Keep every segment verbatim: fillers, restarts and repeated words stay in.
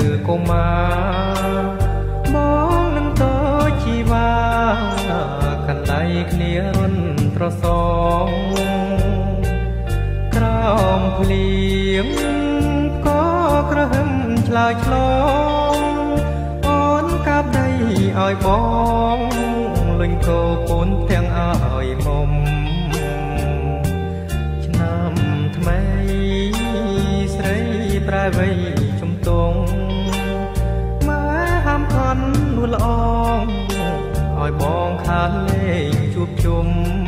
កុមារបងនឹងតជីវ៉ាកណ្ដៃគ្នារុនប្រសងក្រោមភ្លៀងក៏ក្រហឹមឆ្លើយឆ្លងអូនកាប់ដីឲ្យបងលុញកោពូនទាំងឲ្យមុំឆ្នាំថ្មីស្រីប្រែវ័យជំទង់ម៉ែហាមខន់នួនល្អងឲ្យបងខានលេងជួបជុំ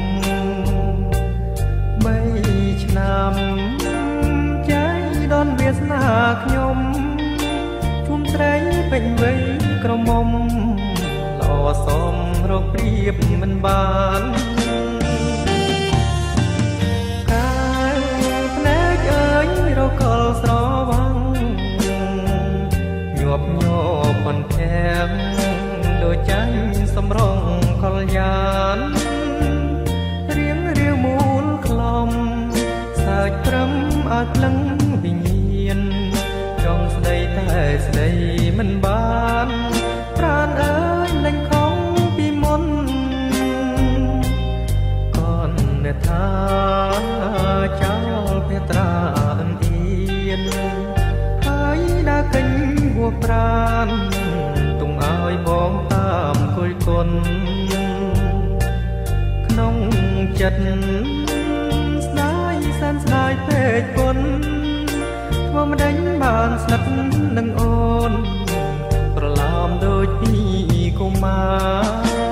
បីឆ្នាំใจដនវាសនាខ្ញុំជុំស្រីពេញវ័យក្រមុំល្អសមរកព្រៀបមិនបានកាយភ្នែកអើយរកលស្រវាំងញាប់ញ័រផនធាំងដូចចាញ់សំរងកលយានរៀងរាវមូលខ្លំសាច់ព្រំឲ្យផ្លឹងវិញ្ញាណចង់ស្ដីតែស្ដីមិនបានប្រាណអើយលែងខំពីមុនកូនអ្នកថាចោលភេត្រាអឹមអៀនហើយដើរកេញហួប្រានទុំឲ្យបងតាមគយគុណក្នុងចិត្តស្ដាយសែនស្ដាយពេកគុណធ្វើមិនដេញបានស្និទ្ធនឹងអូនប្រឡំដូចពីកុមារ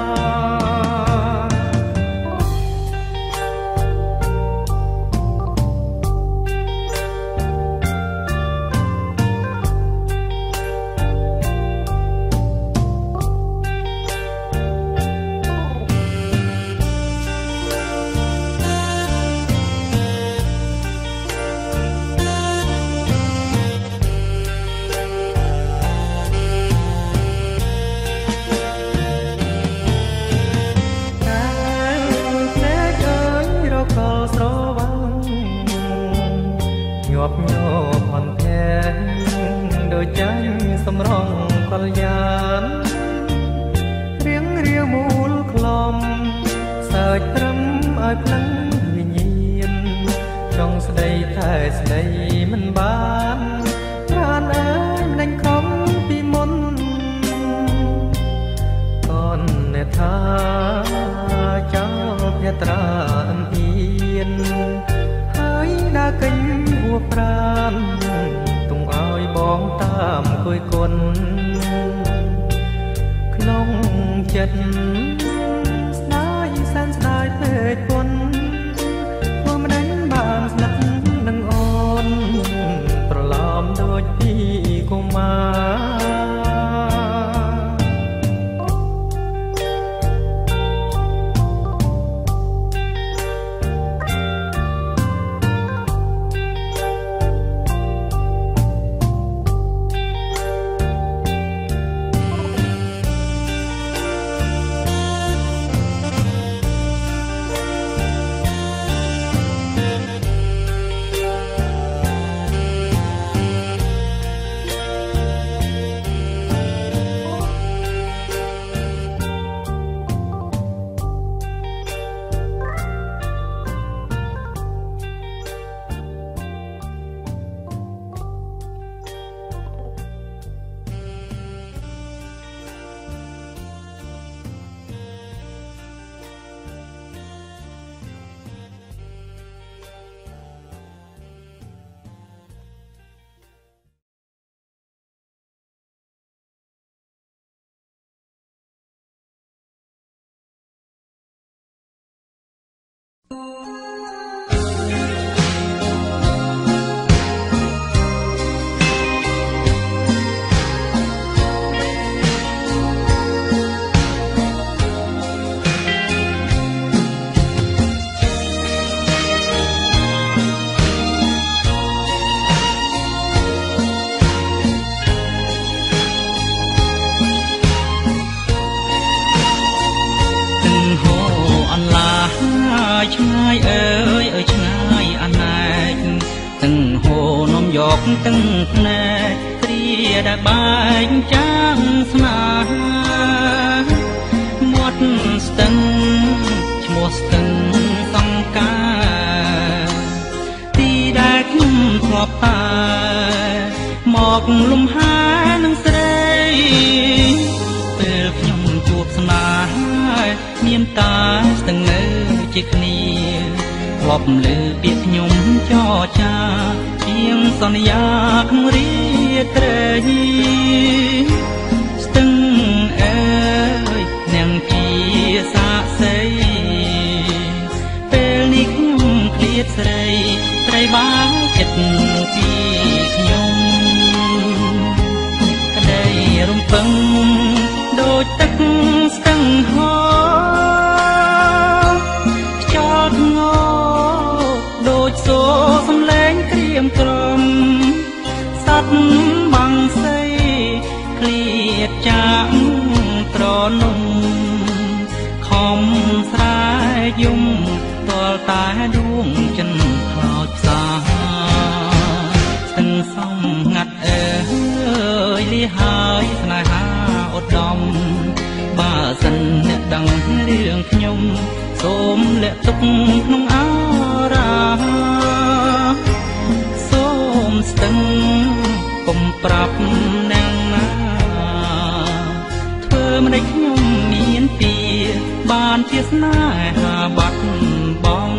ញាប់ញ័រផនធាំងដូចចាញ់សំរងកលយានរៀងរាវមូលខ្លំសើចព្រំឲ្យផ្លឹងវិញ្ញាណចង់ស្ដីតែស្ដីមិនបានប្រាណអើយមិនខំពីមុនកូនអ្នកថាចោលភេត្រាអឹមអៀនហើយដើរកេញហួប្រានទុំឲ្យបងតាមគយគុណក្នុងចិត្តស្ដាយសែនស្ដាយពេកគុណធ្វើមិនដេញបានស្និទ្ធនឹងអូនប្រឡំដូចពីកុមារឆ្ងាយអើយអើយឆ្ងាយអណែកទាំងហូនំយកទាំងភ្នែកព្រាដែលបែកចាងស្នេហាមាត់ស្ទឹងឈ្មោះស្ទឹងសង្ការទីដែលខ្ញុំធ្លាប់តែមកលំហានឹងស្រីពេលខ្ញុំជួបស្នេហាមានតាស្ទឹងនៅជាគ្នាធ្លាប់លើពាក្យខ្ញុំចរចាជាងសន្យាក្នុងរាត្រីស្ទឹងអើយនាងជាសាក្សីពេលនេះខ្ញុំឃ្លាតស្រីត្រីបាចិត្តពីខ្ញុំក្តីរំពឹងដូចទឹកស្ទឹងហូរខ្យល់ធ្ងោដូចសូរសំឡេងក្រៀមក្រំសត្វបាំងសីឃ្លាតចាក់ត្រនំខំស្រែកយំទាល់តែដួងចិនខ្លោចផ្សាស្ទឹងសំងាត់អើយលីហើយស្នេហាឧត្តមបើសិនអ្នកដឹងរឿងខ្ញុំសូមលាក់ទុកក្នុងអារាសូមស្ទឹងកុំប្រាប់នាងណាធ្វើមិនឲ្យខ្ញុំមានពីបានជាស្នេហាបាត់បង់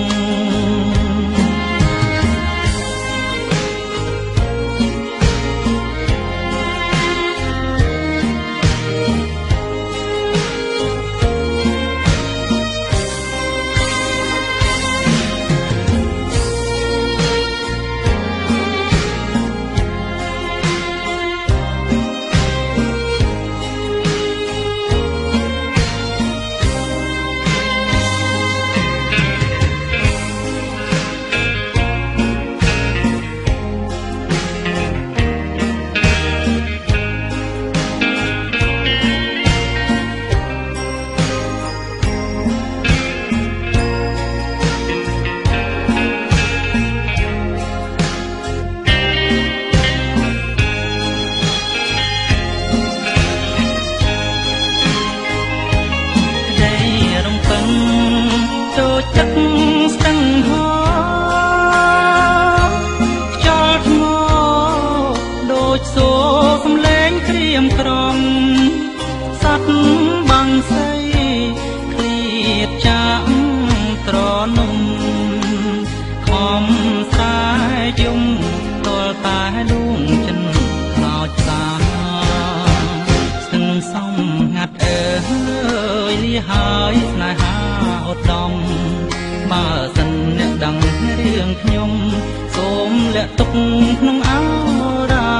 ហើយស្នេហាឧត្តមបើសិនអ្នកដឹងរឿងខ្ញុំសូមលាក់ទុកក្នុងអារា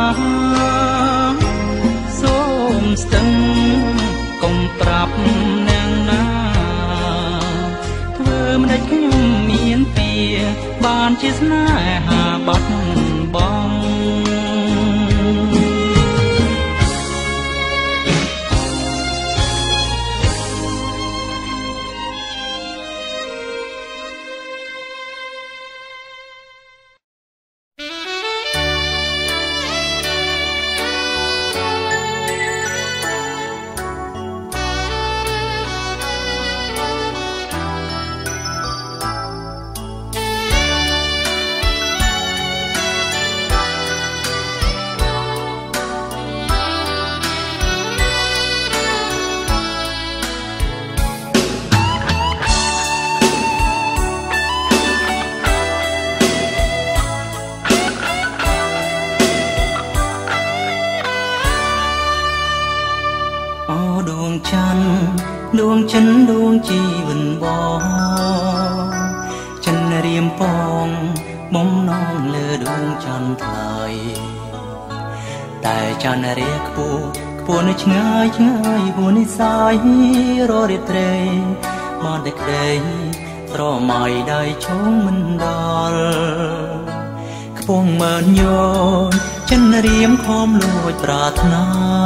សូមស្ទឹងកុំប្រាប់នាងណាធ្វើមិនដេចខ្ញុំមានពីបានជាស្នេហាបាត់បង់ดวงฉันดวงជីវិនបងចិនរៀមពងមុំនងលើដួងច័ន្ទថ្លៃតែច័ន្ទរាខ្ពស់ខ្ពស់នៅឆ្ងាយឆ្ងាយហួរនិសាយររាត្រីមកតែក្តីស្រមៃដៃឈងមិនដល់ខ្ពស់មើលញយចិនរៀមខំលួចប្រាថ្នា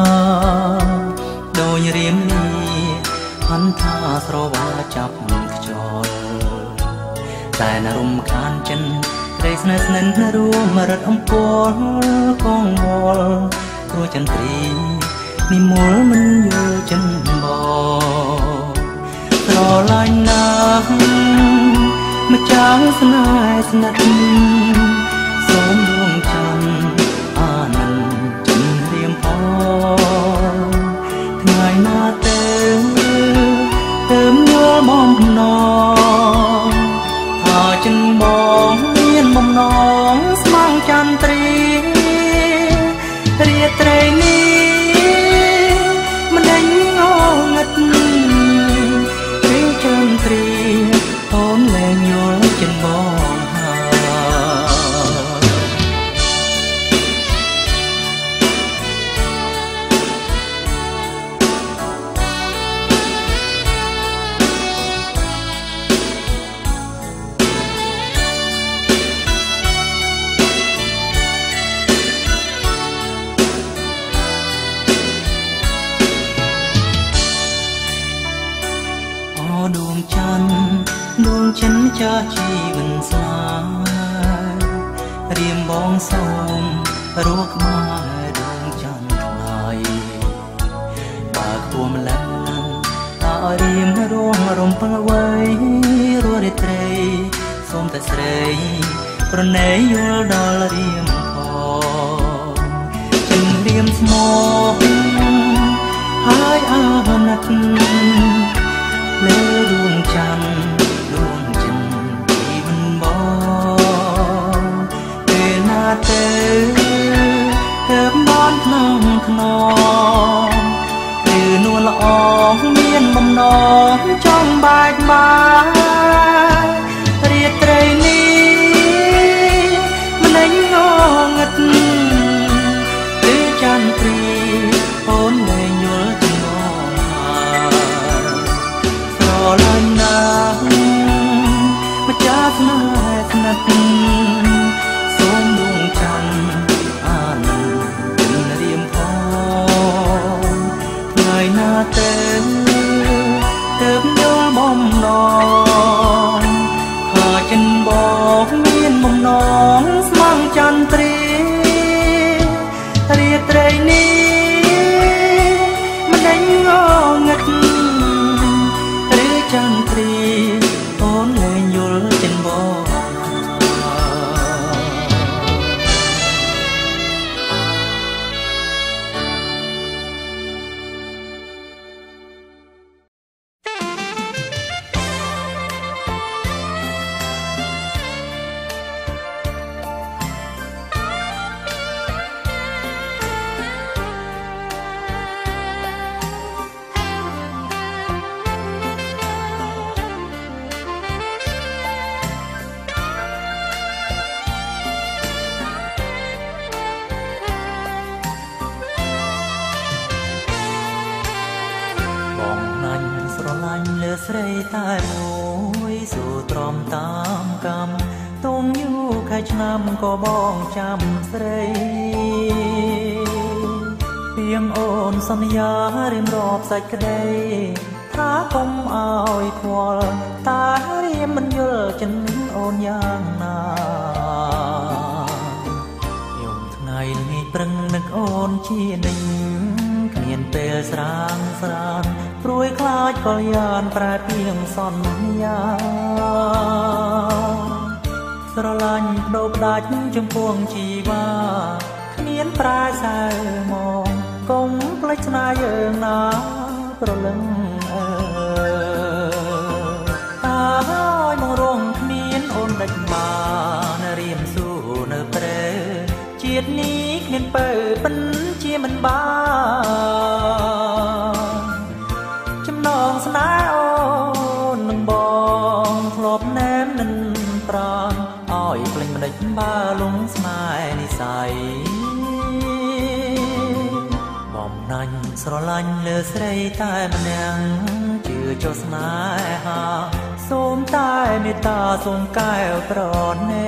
ដោយរៀមនេះហន្តាស្រវាចាប់ខ្យល់តែនរំខានចិនក្តីស្នេហ៍ស្និនរួមរត់អំពល់កងវល់ចន្ទ្រីនិមលមិនយល់ចិនបងស្រឡាញ់ណាស់ម្ចាស់ស្នេហ៍ស្និទ្ធសូមដួងច័ន្ទអានន្ទចិនរៀមផងថ្ងៃណាទៅទៅយល់មកភ្នំថាចិនបងមានបំណងស្មងចន្ទ្រីរាត្រីនេះមិនដេញងងឹតរីចន្ទ្រីអូនលែងយល់ចិនបងដួងច័ន្ទដួងចិនចាស់ជីវិនស្លារៀមបងសូមរស់ក្បែរដួងច័ន្ទថ្លៃបើខ្ពស់ម្លឹងតើរៀមរងរំពឹងអ្វីរស់រាត្រីសូមតែស្រីប្រណីយល់ដល់រៀមផងចិនរៀមស្មោះហើយអាណិតលើដួងច័ន្ទដួងចិនជីវិនបងពេលណាទៅទៅបានក្នុងខ្នងគឺនួនល្អមានបំណងចង់បែកបាយរាត្រីនេះមិនដេញងងឹតឬចន្ទ្រីអូនលែងយល់ចិនបងស្រឡាញ់ណាស់ម្ចាស់ស្នេហ៍ស្និទ្ធសូមដួងច័ន្ទអានន្ទចិនរៀមផងថ្ងៃណាទៅទៅយល់បំណងថាចិនបងមានបំណងស្មងចន្ទ្រីរាត្រីនេះមិនដេញងងឹតចន្ទ្រីអូនលែងយល់ចិនបងស្រីតែមួយសួរទ្រាំតាមកម្មទុំយូរខែឆ្នាំក៏បងចាំស្រីពីងអូនសន្យារៀមរាប់សាច់ក្តីថាកុំអោយខ្វល់តារៀមមិនយល់ចិនអូនយ៉ាងណាយំថ្ងៃនេះប្រឹងនឹកអូនជានិញគ្មានពេលស្រាងស្រានព្រួយខ្លាចក៏យ៉ានប្រែពីងសន្យាស្រឡាញ់បដូរផ្ដាច់ចំពោះជីវ៉ាគ្មានប្រែសើមកកុំភ្លេចស្នេហ៍យើងណាប្រលឹងអើតាហើយមករងគ្មានអូនដាច់បានរៀមស៊ូនៅព្រែជាតិនេះគ្មានពើពិនជាមិនបានចំណងស្នេហ៍អូននឹងបងធ្លាប់ណែននឹងប្រាណឲ្យភ្លេចមិនដេចបើលងស្នេហ៍និស័យបំណាញ់ស្រឡាញ់លើស្រីតែម្នាក់ជឿចុះស្នេហាសូមតែមេត្តាសូមកែវប្រណី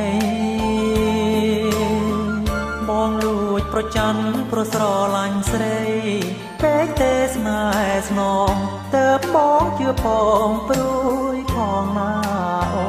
បងលួចប្រច័ណ្ឌប្រស្រឡាញ់ស្រីពេកទេស្នេហ៍ស្នងតើបងជឿផងព្រួយផងណាអូ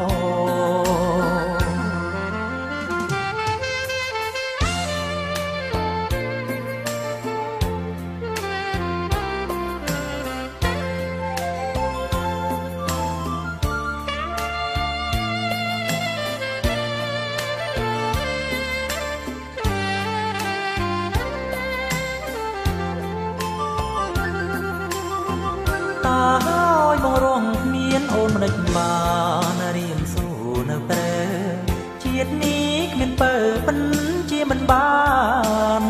តាឲ្យបងរងគ្មានអូនមិនដេចបានរៀនសូនៅព្រែជាតិនេះគ្មានពើពិនជាមិនបាន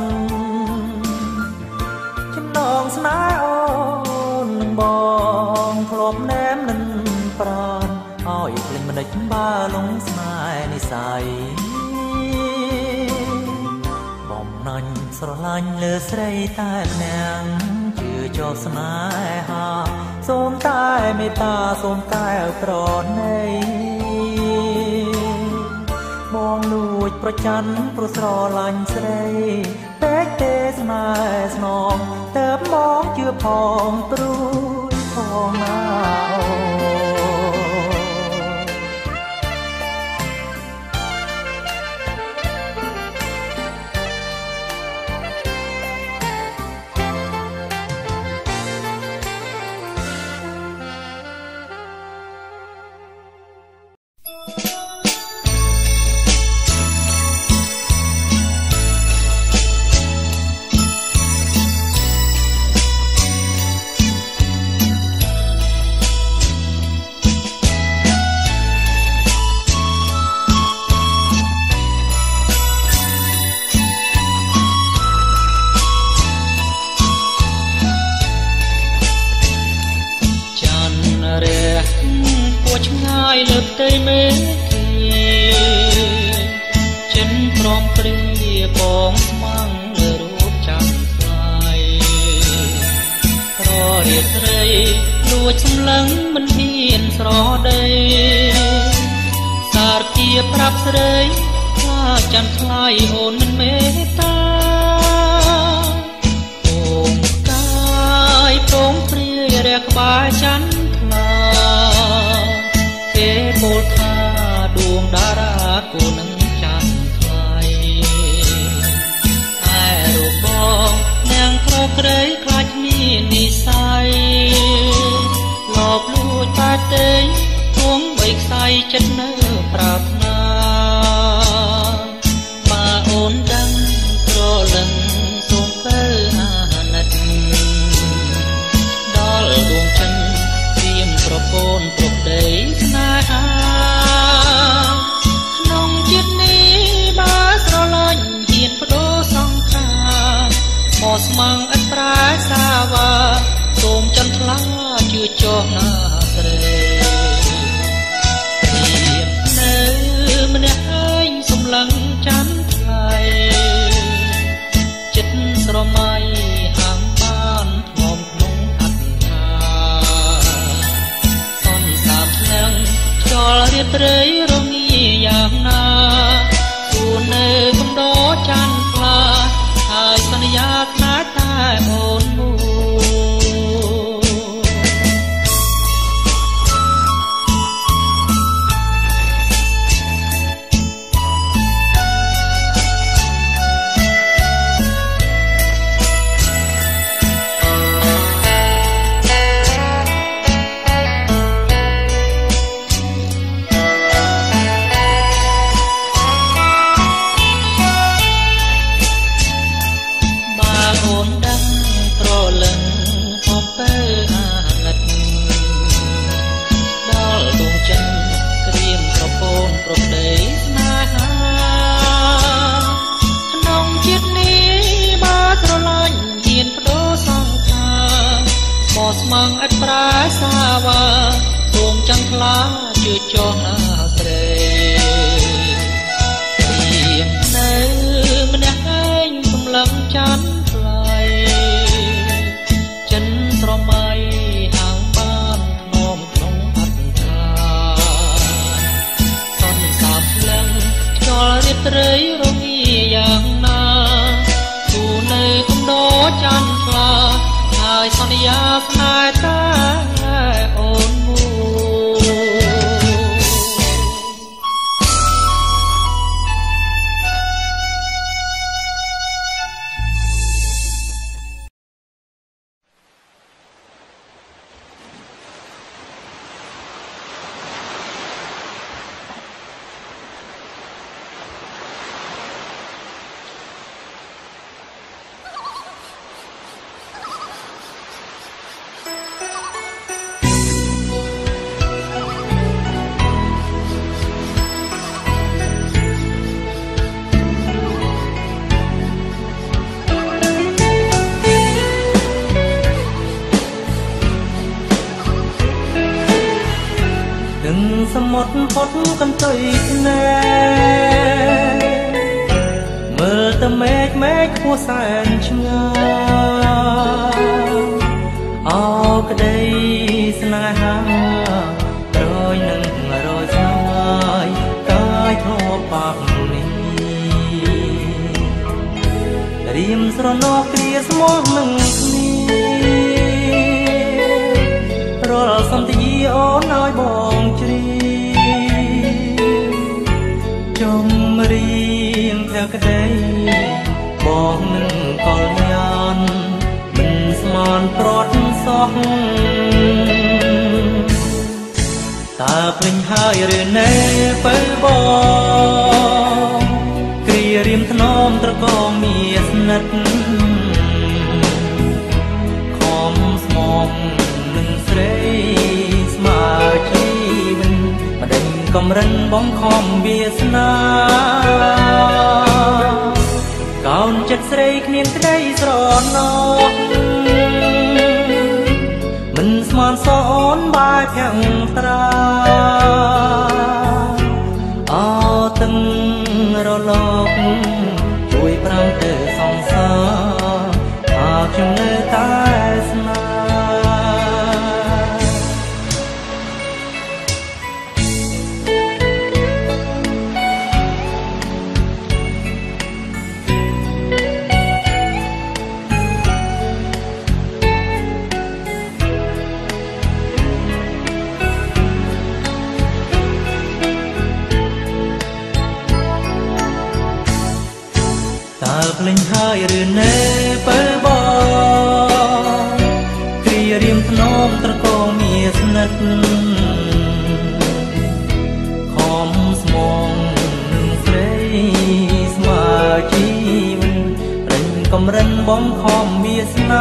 ចំណងស្នេហ៍អូននឹងបងធ្លាប់ណែមនឹងប្រានឲ្យភ្លេចមិនដេចបាលងស្នេហ៍និស័យបំណាញ់ស្រឡាញ់លើស្រីតែម្នាក់ជឿចោលស្នេហាសូមតែមេត្តាសូមតែប្រណីបងលួចប្រច័ណ្ឌព្រោះស្រឡាញ់ស្រីពេកទេស្នេហ៍ស្នងតើបងជឿផងព្រួយផងណាលើផ្ទៃមេឃចិនព្រមព្រៀបងស្មាំងលើរូបចាំថ្លៃប្ររៀបស្រីលួចសម្លឹងមិនហ៊ានស្រដីសារគាប្រាប់ស្រីថាចាំថ្លៃអូនមិនមេត្តាអូនកាយព្រមព្រៀរះក្បាលច័ន្ទថ្លាគេពោលថាដួងតារាគូនឹងច័ន្ទថ្លៃតែរូបបងនាងក្រក្រៃខ្លាចមាននិស័យលបលួចតែទេទងបីខ្សែចិត្តនៅប្រាថ្នាបើអូនដឹងក្រលឹងសូមទៅអាណិតដល់ដួងចិត្តព្រៀមប្រពន្ធប្រដីស្នេហាក្នុងចិត្តនេះបើស្រឡាញ់ហ៊ានបដូរសង្ខារមកស្មងឥតប្រែសាវ៉ាសូមចន្ទថ្លាជឿចោះណាស្រីនៅម្នាក់ឯងសំឡឹងចាំថ្លៃចិត្តស្រមៃហាងបានធ្ងំក្នុងអត្តថាសន្សាមស្នឹងខ្យល់រាត្រីរងាយ៉ាងណាគូនៅកំដរច័ន្ទថ្លាហើយសន្យាខ្លាចតែអូនមួយស្មងឥតប្រែសាវ៉ាសូមចន្ទថ្លាជឿចោះណាស្រីនៅម្នាក់ឯងសម្លឹងច័ន្ទថ្លៃចិនស្រមៃហាងបានធ្នមក្នុងអត្តថាសន្សាបស្លឹងខ្យល់រាត្រីរងាយ៉ាងណាគូនៅកំដរច័ន្ទថ្លាហើយសន្យាស្នេហ៍តែអូនមួយหมดพดกันตุยแน่เมื่อแต่เมฆเมฆหัวแสนชงาเอากระไดสนาหารอยหนึ่งรอยสายกายทอปากนี้เรียมสระนอกเกลียสมองหนึ่งรอสัมตีอ้อนน้อยบองจรีจมเรียงเธอกระไดบองหนึ่งกอลยานมันสมานปลอดสองตาเพลินหายเรือนเนเปิลบองเกลียริมถนอมตะกองมีสนัดคอมสมองสเรสมาชีวินมาเดินกำรันบ้องคอมเบียสนาก่อนจัดสเรกเนียนก็ได้สรอนนอกมันสมานสอนบายเพียงตราอาตึงรอลอกช่วยปรางเตอสองสาหากจงเลือตายสนาตาเพลินหายเรือนเนเปิลบองเกลียริมถนอมตะกองมีสนัดคอมสมองหนึ่งเฟรสมาชีวินเร่งกำรันบ้องคอมเบียสนา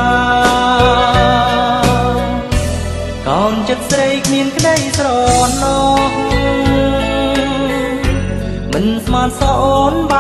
ก่อนจัดใส่เนียนก็ได้สรอนนอกมันสมานสอนบ